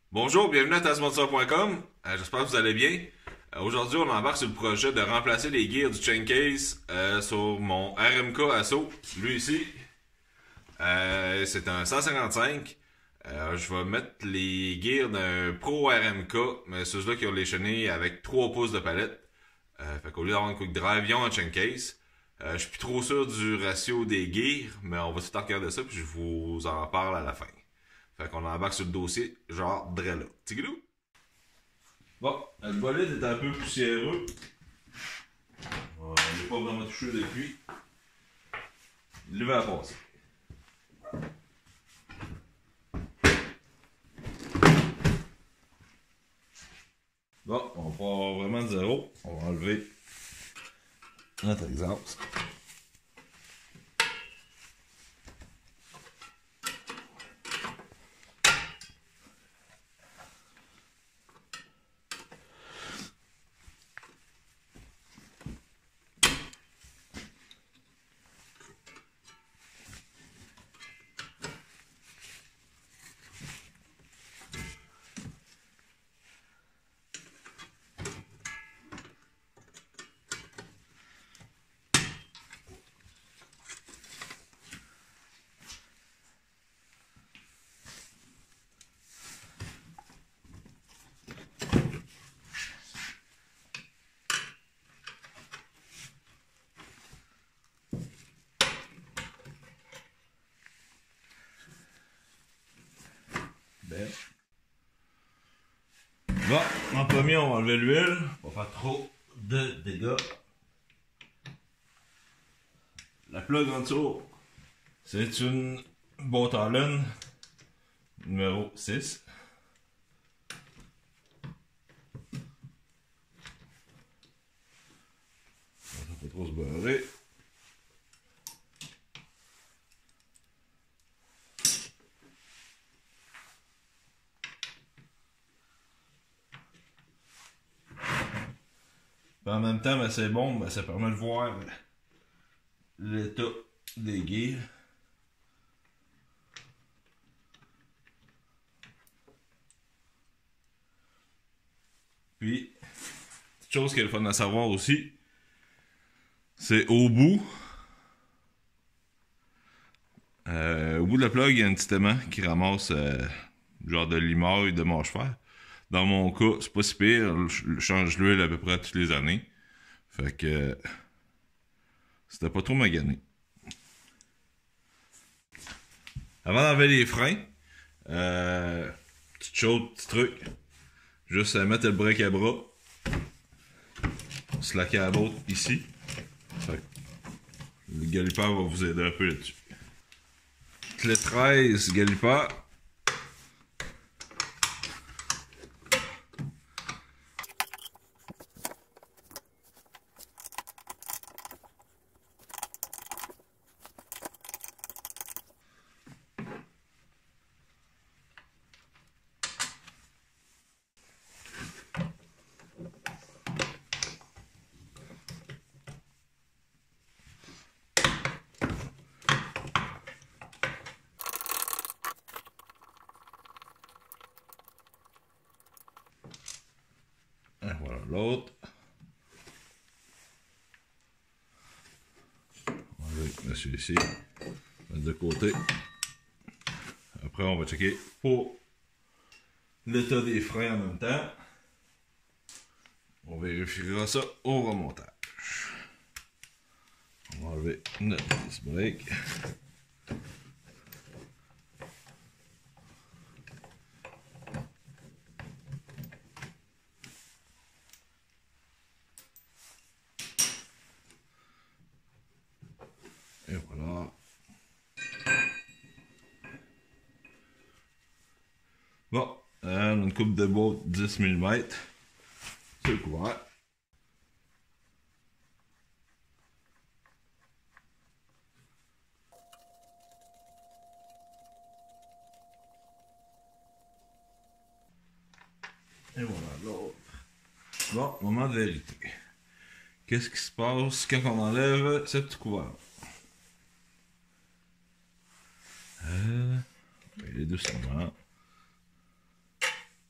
Bonjour, bienvenue à TaskMonster.com. J'espère que vous allez bien. Aujourd'hui, on embarque sur le projet de remplacer les gears du chain case sur mon RMK Asso. Lui ici, c'est un 155. Je vais mettre les gears d'un Pro RMK, mais ceux-là qui ont les chenilles avec 3 pouces de palette. Fait qu'au lieu d'avoir un quick drive, ils ont un chain case. Je suis plus trop sûr du ratio des gears, mais on va tout regarder ça puis je vous en parle à la fin. Fait qu'on embarque sur le dossier, genre drella. Tigidou! Bon, le bolide est un peu poussiéreux. On n'est pas vraiment touché depuis. Il va passer. Bon, on part vraiment de zéro. On va enlever notre exhaust. Bon, en premier, on va enlever l'huile. Pas faire trop de dégâts. La plug en dessous, c'est une boîte à laine numéro 6. Ça peut trop se beurrer. En même temps, ben, c'est bon, ben, ça permet de voir l'état des gears. Puis, petite chose qui est le fun à savoir aussi, c'est au bout de la plug, il y a un petit aimant qui ramasse genre de limaille de mâche-fer. Dans mon cas, c'est pas si pire, je change l'huile à peu près toutes les années. Fait que c'était pas trop magané. Avant d'enlever les freins, petite chose, petit truc, juste mettre le break à bras, slacker à l'autre ici. Fait que le galipeur va vous aider un peu là-dessus. Clé 13 galipeur. Et voilà l'autre. On va mettre celui-ci. Mettre de côté. Après, on va checker pour l'état des freins en même temps. On vérifiera ça au remontage. On va enlever notre disc brake. Et voilà. Bon, on a une coupe de boîte 10 mm. C'est le couvert. Et voilà l'autre. Bon, moment de vérité. Qu'est-ce qui se passe quand on enlève ce petit couvert? Il est doucement.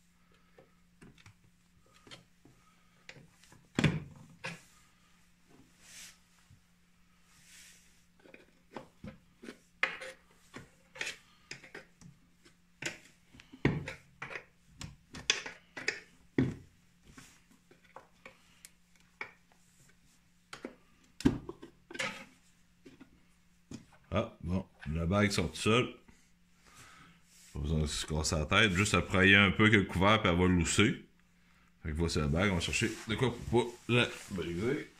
bague sort tout seul. Pas besoin de se casser la tête. Juste à prailler un peu que le couvert, puis elle va lousser. Fait que voici la bague. On va chercher de quoi pour pas la briser.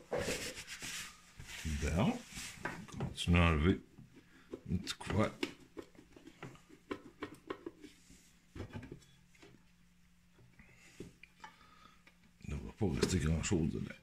Bon. Continue à enlever un petit couvert. Il ne va pas rester grand chose dedans.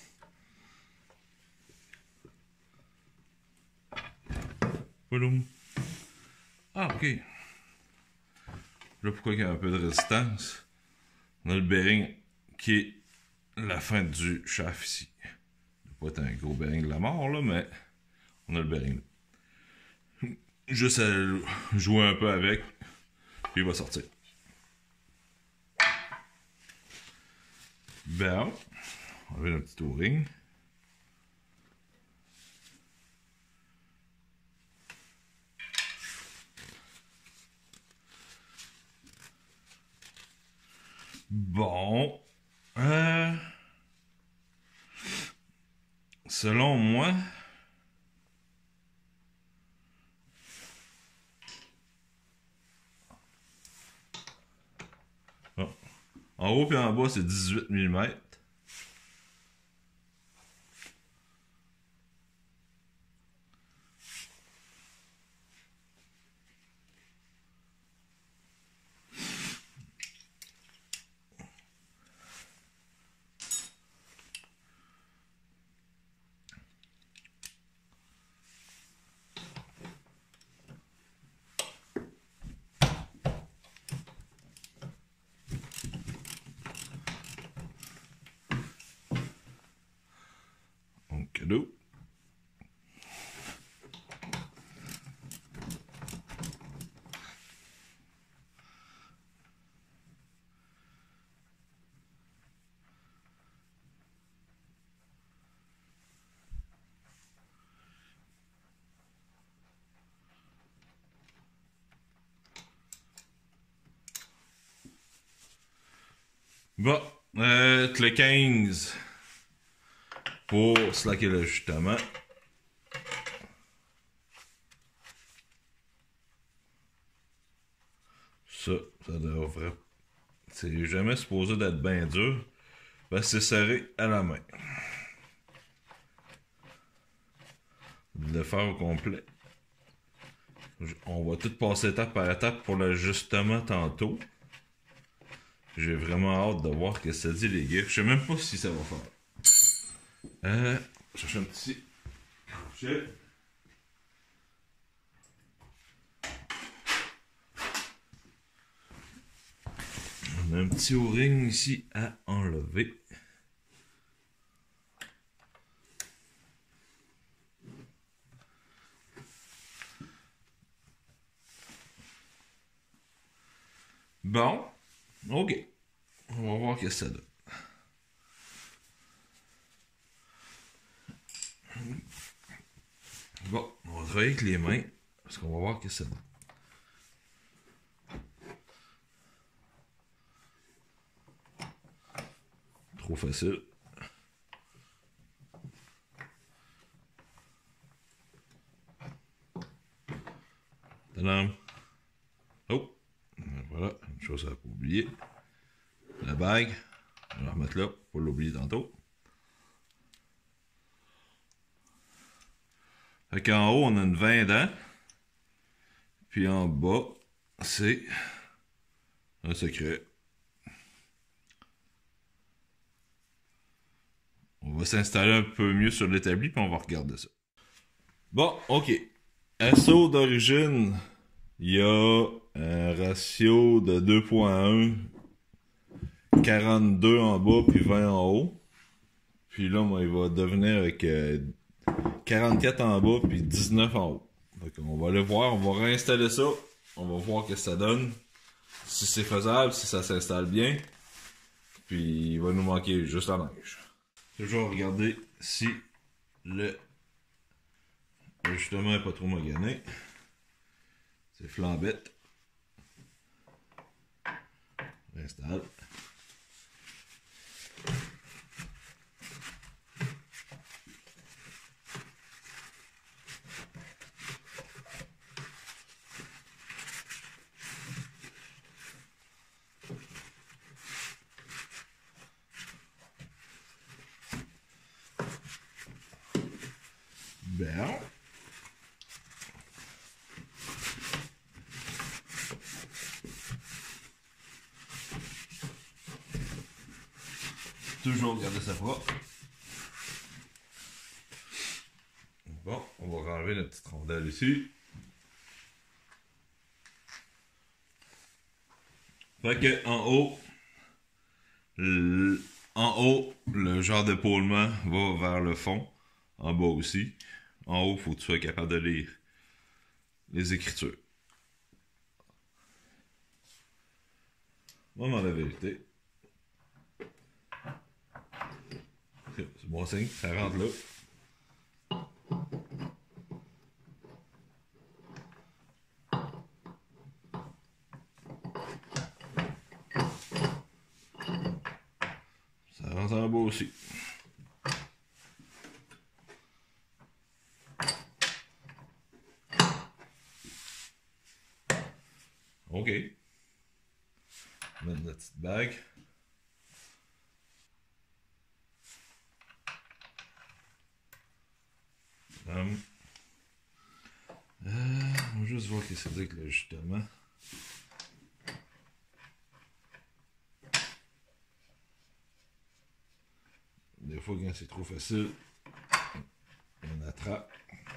Boum. Ah, ok. Là, pourquoi il y a un peu de résistance? On a le bearing qui est la fin du shaft ici. Il ne doit pas être un gros bearing de la mort, là, mais on a le bearing là. Juste à jouer un peu avec, puis il va sortir. Bon, on va notre petit O-ring. Bon, selon moi, oh, en haut et en bas c'est 18 mm. Cadeau. Bon, le 15 pour slacker l'ajustement. Ça devrait. C'est jamais supposé d'être bien dur. Parce que c'est serré à la main. De le faire au complet. On va tout passer étape par étape pour l'ajustement tantôt. J'ai vraiment hâte de voir ce que ça dit les gars. Je sais même pas si ça va faire. Je cherche un petit crochet. On a un petit O-ring ici à enlever. Bon, ok. On va voir ce que ça donne. Bon, on va travailler avec les mains, parce qu'on va voir ce que ça donne. Trop facile. Tadam. Oh, voilà, une chose à ne pas oublier. La bague, on va la remettre là, pour l'oublier tantôt. Fait qu'en haut, on a une 20 dents. Puis en bas, c'est un secret. On va s'installer un peu mieux sur l'établi, puis on va regarder ça. Bon, ok. SO d'origine, il y a un ratio de 2.1, 42 en bas, puis 20 en haut. Puis là, moi, il va devenir avec 44 en bas, puis 19 en haut. Donc, on va aller voir, on va réinstaller ça. On va voir ce que ça donne. Si c'est faisable, si ça s'installe bien. Puis, il va nous manquer juste la neige. Toujours regarder si l'ajustement n'est pas trop magané. C'est flambette. J'installe. Toujours garder ça propre. Bon, on va enlever notre petite rondelle ici. Fait que en haut, le genre d'épaulement va vers le fond. En bas aussi. En haut, il faut que tu sois capable de lire les écritures. Moment de vérité. C'est bon signe, ça rentre là. Ça rentre en bas aussi. OK. Mettre notre petite bague. On va juste voir ce que ça dit avec l'ajustement. Des fois, quand c'est trop facile, on attrape.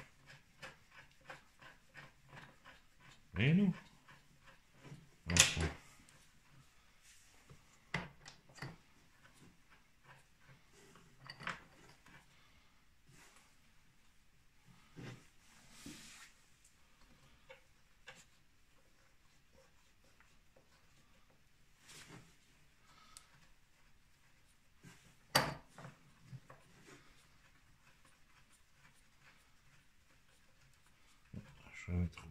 Mais non. Je vais mettre...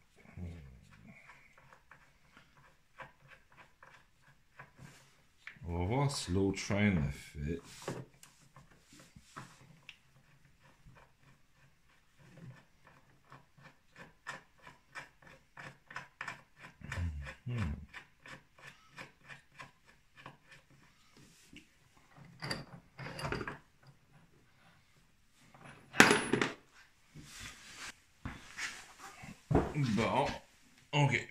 On va voir si l'autre chaîne a fait. Bon, OK.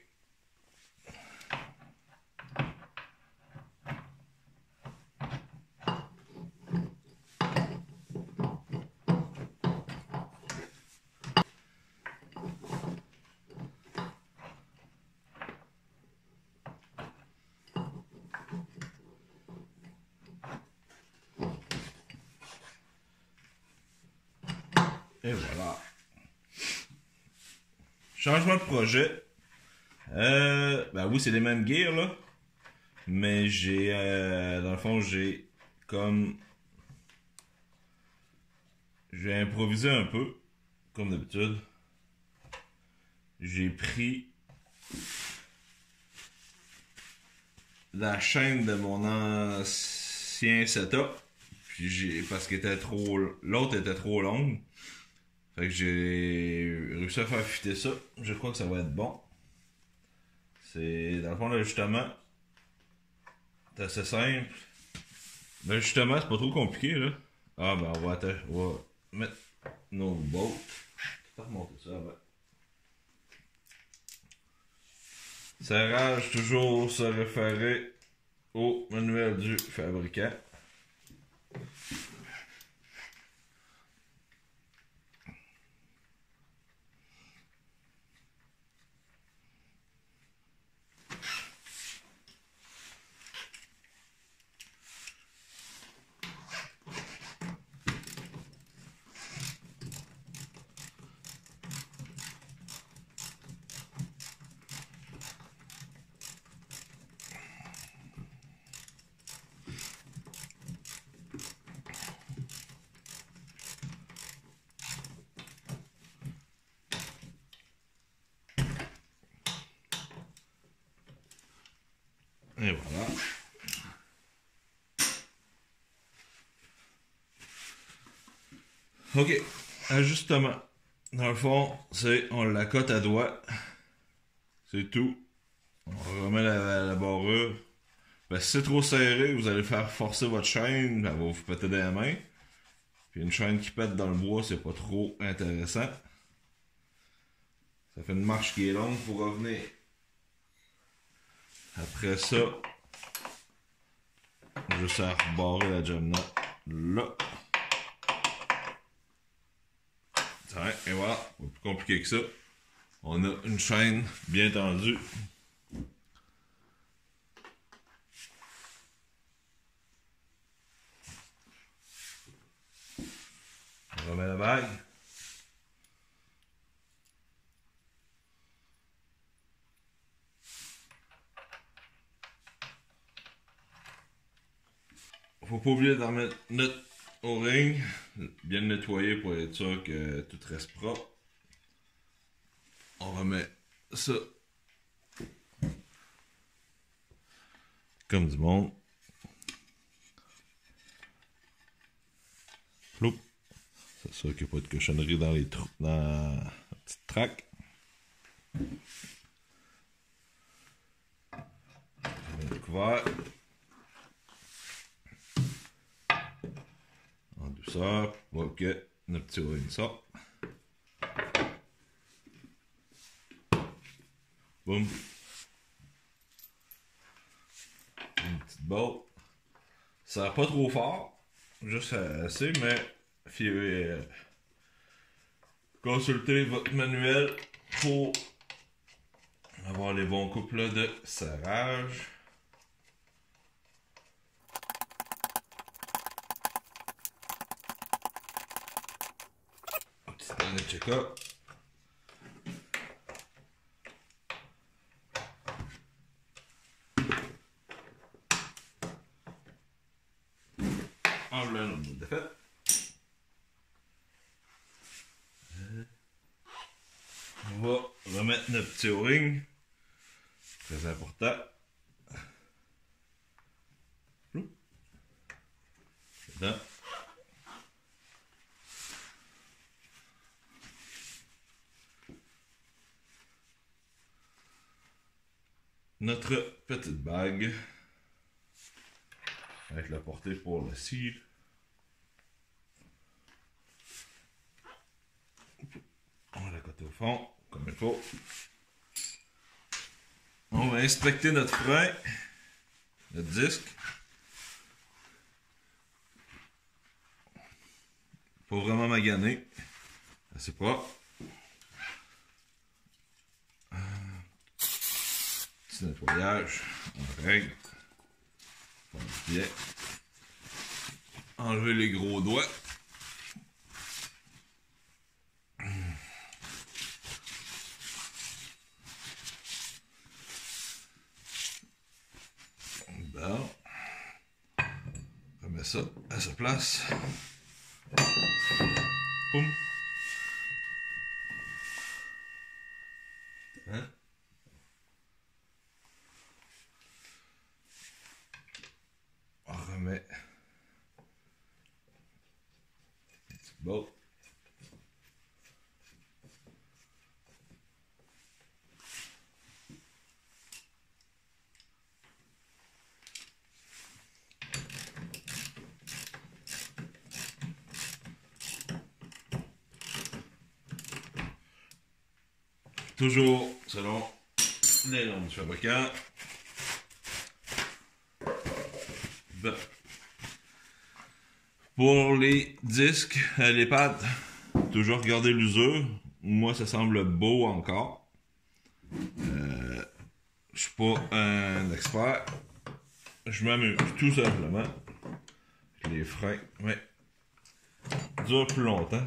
Et voilà. Changement de projet. Ben oui, c'est les mêmes gears là. Mais j'ai, dans le fond, j'ai comme... J'ai improvisé un peu, comme d'habitude. J'ai pris la chaîne de mon ancien setup. Puis parce que l'autre était trop longue. Fait que j'ai réussi à faire fitter ça. Je crois que ça va être bon. C'est, dans le fond, l'ajustement, c'est assez simple. L'ajustement, c'est pas trop compliqué, là. Ah, ben, on va mettre nos bolts. Je vais remonter ça avant. Serrage, toujours se référer au manuel du fabricant. Et voilà. Ok, ajustement. Dans le fond, c'est on la cote à doigt. C'est tout. On remet la barrure. Ben, si c'est trop serré, vous allez faire forcer votre chaîne, elle va vous péter dans la main. Puis une chaîne qui pète dans le bois, c'est pas trop intéressant. Ça fait une marche qui est longue pour revenir. Après ça, Juste à rebarrer la jamna là. Ouais, et voilà, pas plus compliqué que ça. On a une chaîne bien tendue. On remet la bague. Faut pas oublier d'en mettre notre O-ring, bien le nettoyer pour être sûr que tout reste propre. On remet ça comme du monde. Floup. C'est sûr qu'il n'y a pas de cochonnerie dans les trous, dans la petite traque. On met le couvert. En douceur, pour que notre petit O-ring sorte. Boum. Une petite botte. Ça va pas trop fort, juste assez, mais consultez votre manuel pour avoir les bons couples de serrage. Un petit dernier check-up. Enlevez un autre bout de fait. On va remettre notre petit O-ring. Très important. Dedans. Notre petite bague. Avec la portée pour le cire. On va la coter au fond, comme il faut. On va inspecter notre frein, notre disque. Pas vraiment magané. Assez propre. Petit nettoyage. On règle. Bien. Enlever les gros doigts. Bon. Remets ça à sa place. Poum. Hein? On remet une petite botte. Toujours selon les normes du fabricant. Bon. Pour les disques, les pads, toujours regarder l'usure. Moi, ça semble beau encore. Je suis pas un expert. Je m'amuse tout simplement. Les freins, ouais, durent plus longtemps.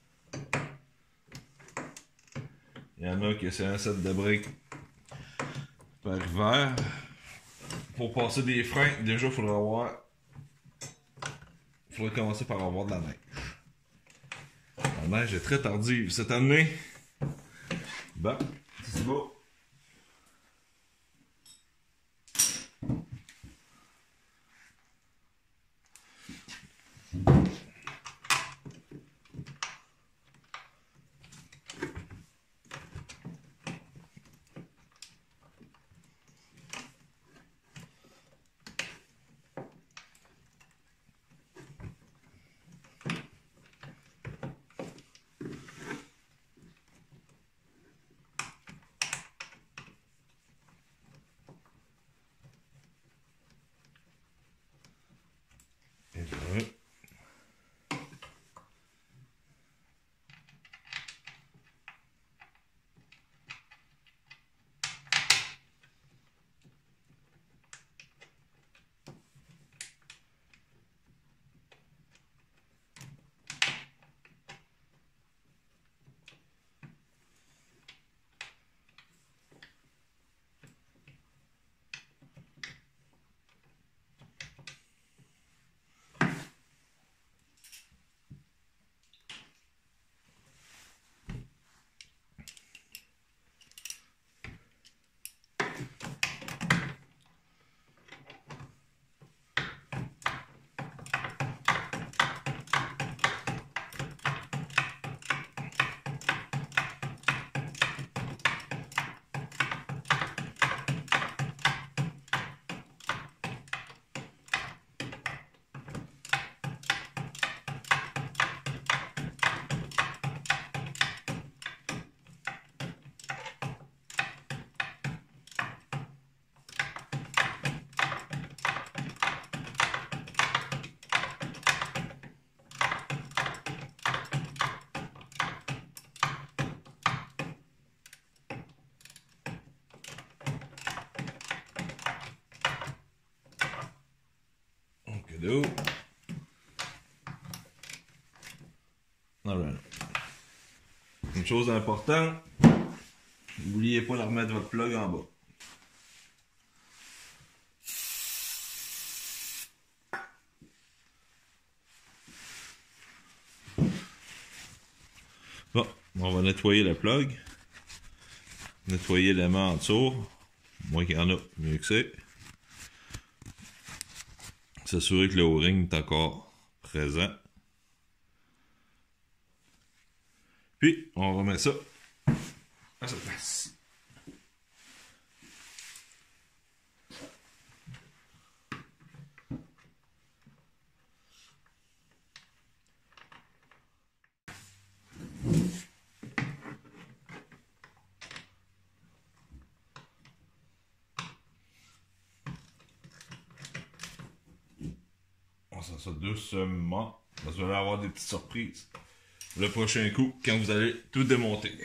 Il y en a qui c'est un set de briques par hiver. Pour passer des freins, déjà, il faudrait commencer par avoir de la neige. La neige est très tardive cette année. Bon, c'est beau. vidéo. Voilà. Une chose importante, n'oubliez pas de remettre votre plug en bas. Bon, on va nettoyer le plug. Nettoyer l'aimant en dessous. Moins qu'il y en a, mieux que c'est. S'assurer que le O-ring est encore présent. Puis, on remet ça à sa place. On sent ça doucement. Vous allez avoir des petites surprises. Le prochain coup, quand vous allez tout démonter.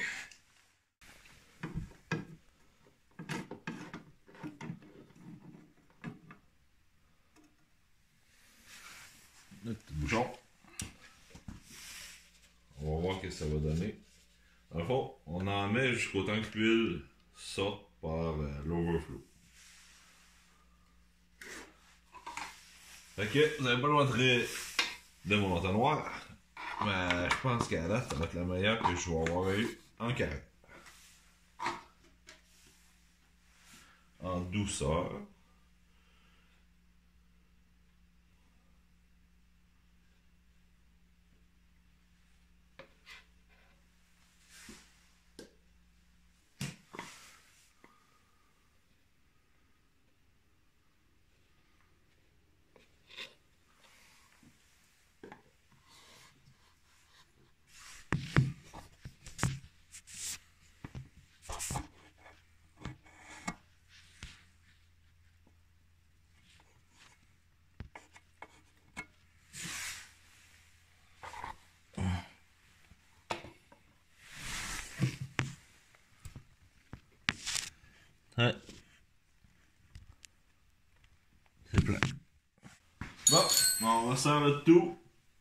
Le petit bouchon. On va voir ce que ça va donner. Dans le fond, on en met jusqu'au temps que l'huile sorte par l'overflow. Fait que vous n'avez pas le droit de mon entonnoir. Mais je pense qu'à la date, ça va être la meilleure que je vais avoir eu en carré. En douceur. Ouais. C'est plein. Bon, on va faire le tout.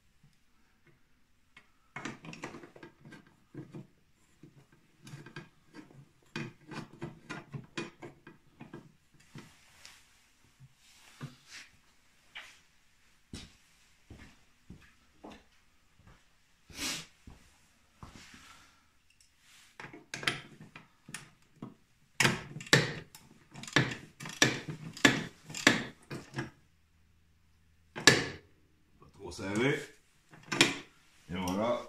Trop serré. Et voilà.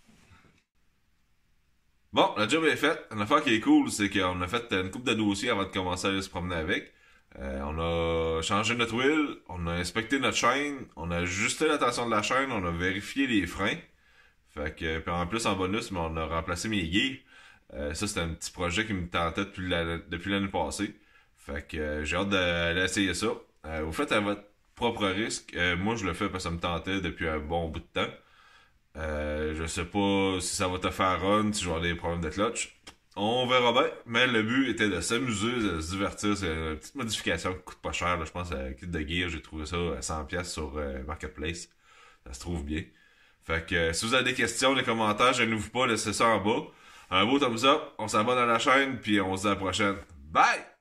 Bon, la job est faite. L'affaire qui est cool, c'est qu'on a fait une coupe de dossiers avant de commencer à aller se promener avec. On a changé notre huile, on a inspecté notre chaîne, on a ajusté la tension de la chaîne, on a vérifié les freins. Fait que, puis en plus, en bonus, mais on a remplacé mes gears. Ça, c'était un petit projet qui me tentait depuis l'année passée. Fait que j'ai hâte d'aller essayer ça. Vous faites à votre propre risque. Moi, je le fais parce que ça me tentait depuis un bon bout de temps. Je sais pas si ça va te faire run, si je vais avoir des problèmes de clutch. On verra bien, mais le but était de s'amuser, de se divertir. C'est une petite modification qui coûte pas cher. Là. Je pense à kit de gear, j'ai trouvé ça à 100$ sur Marketplace. Ça se trouve bien. Fait que si vous avez des questions, des commentaires, gênez-vous pas, laissez ça en bas. Un beau thumbs up, on s'abonne à la chaîne, puis on se dit à la prochaine. Bye!